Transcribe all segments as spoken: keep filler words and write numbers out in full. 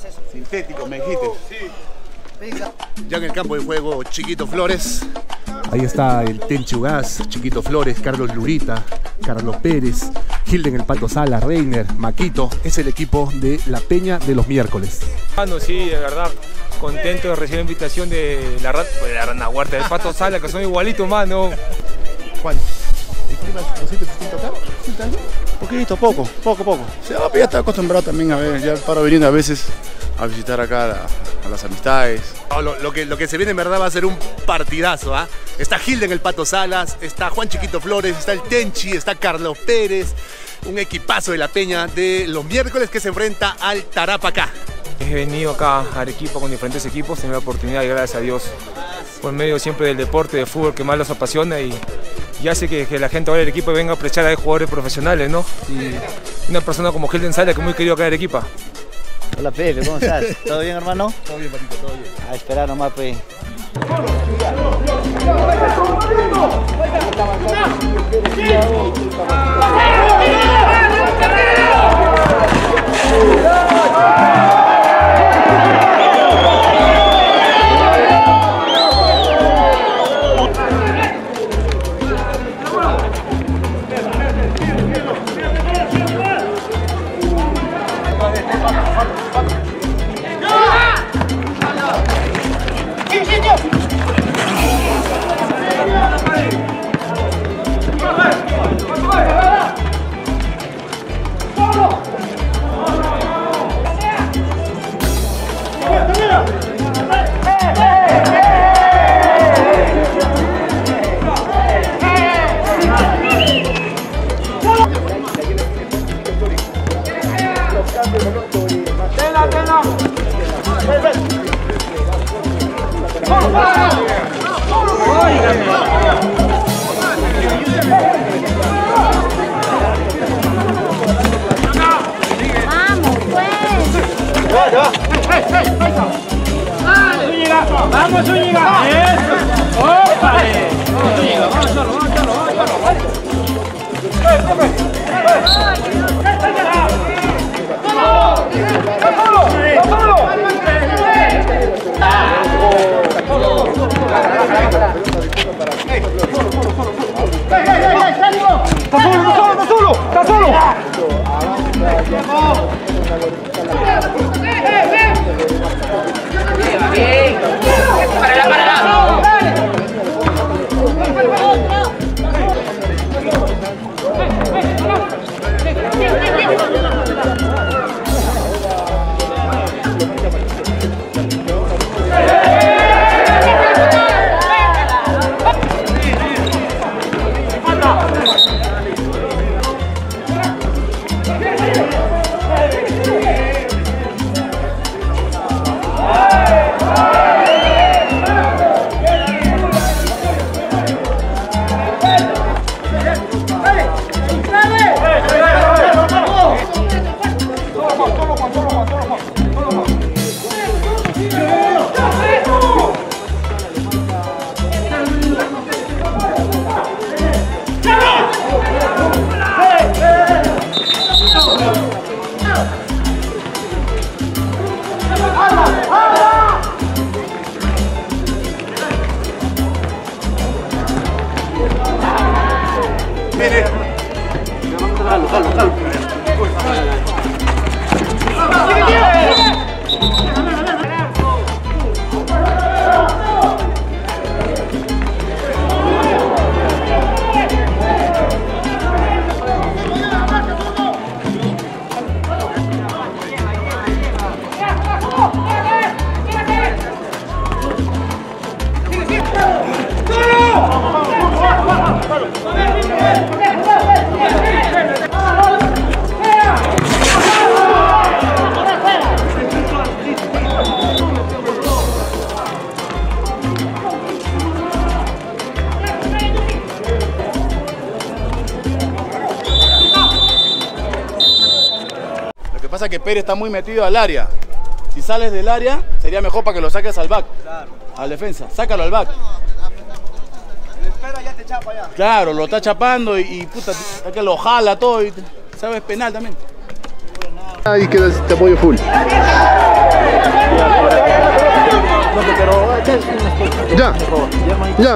Sintético, me dijiste. Ya en el campo de juego, Chiquito Flores. Ahí está el Tenchi Ugaz, Chiquito Flores, Carlos Lurita, Carlos Pérez, Hilden el Pato Sala, Reiner, Maquito. Es el equipo de la Peña de los miércoles. Mano, sí, de verdad, contento de recibir la invitación de la, de la Rana Huerta, del Pato Sala, que son igualitos, mano. Juan, ¿el clima lo sientes distinto acá? ¿Sientes algo? Poquito, poco, poco, poco. Se va, ya está acostumbrado también a ver, ya paro viniendo a veces a visitar acá a, a las amistades. No, lo, lo, que, lo que se viene en verdad va a ser un partidazo, ¿ah? ¿eh? Está Hilden el Pato Salas, está Juan Chiquito Flores, está el Tenchi, está Carlos Pérez. Un equipazo de la Peña de los miércoles que se enfrenta al Tarapacá. He venido acá a Arequipa con diferentes equipos, tengo la oportunidad y gracias a Dios por medio siempre del deporte, del fútbol que más los apasiona y, y hace que, que la gente ahora del equipo venga a apreciar a jugadores profesionales, ¿no? Y una persona como Hilden Sala que es muy querido acá en Arequipa. Hola Pepe, ¿cómo estás? ¿Todo bien, hermano? Todo bien, Patito, todo bien. A esperar nomás, pues. ¡Vamos, Zúñiga! ¡Eso! ¡Ópale! ¡Vamos, Zúñiga! ¡Vamos solo, vamos solo, vamos solo! ¡Está solo! Lo que pasa es que Pérez está muy metido al área. Si sales del área, sería mejor para que lo saques al back, claro, al defensa. Sácalo al back. Le espera, ya te chapa ya. Claro, lo está chapando y, y puta, que lo jala todo y sabes penal también. Ahí queda este apoyo full. Ya. Ya.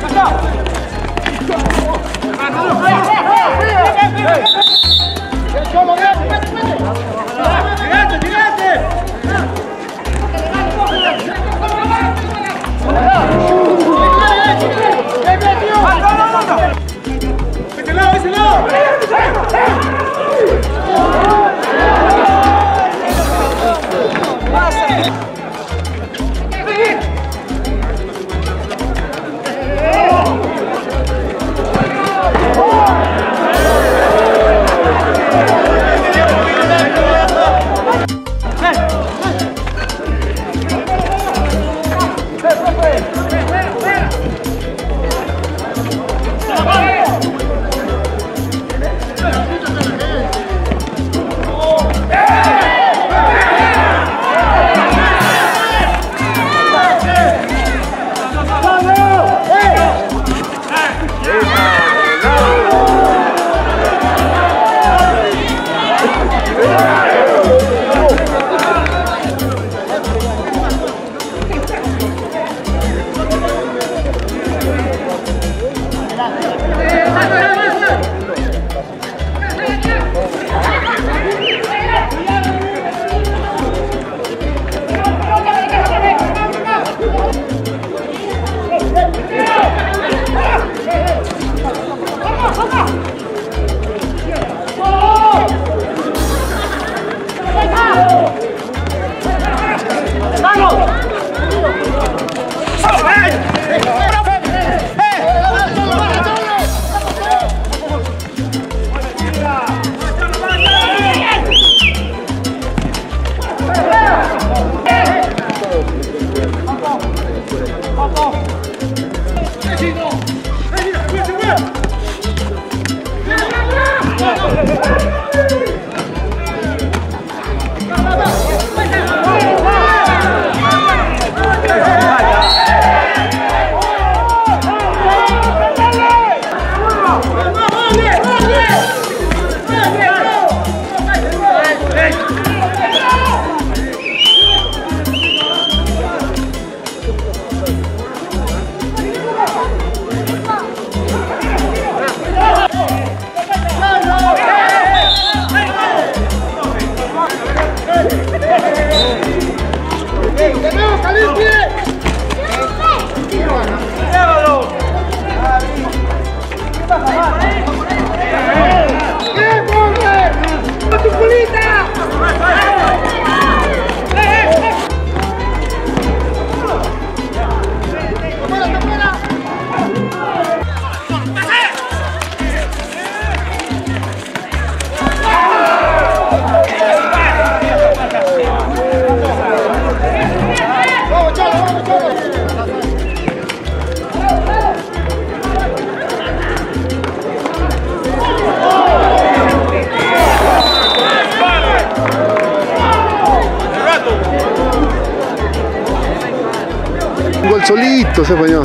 Gol solito se falló.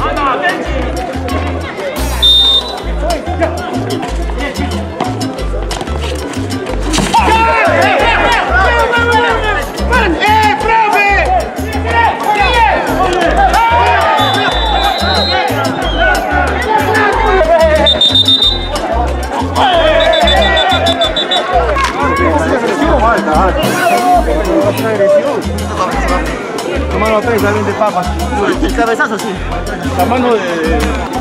La mano tres, también de papas. El cabezazo, sí. La mano de...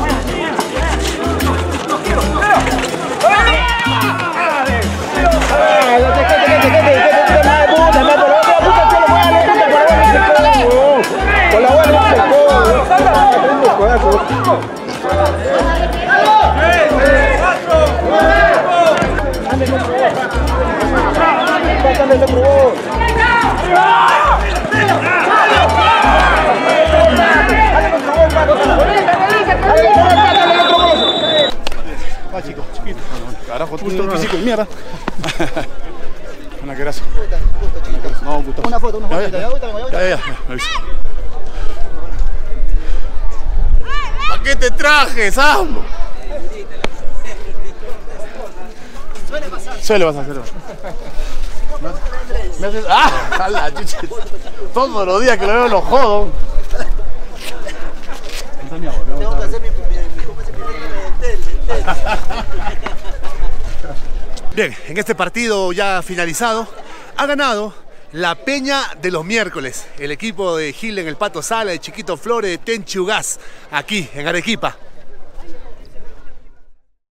Ah, chico, chiquito. Carajo, tú un físico de mierda. Una querazo. No, gusto. Una foto, una foto. Ya, ya, ya. ¿Para qué te traje, Sam? Suele pasar. Suele pasar, suele pasar. Me haces... ¡Ah! La chucha. Todos los días que lo veo lo jodo. hacer mi agua. Tengo que hacer mi, mi, ¿cómo se llama? Bien, en este partido ya finalizado, ha ganado la Peña de los Miércoles, el equipo de Gil en el Pato Sala, de Chiquito Flores, de Tenchi Ugaz, aquí en Arequipa.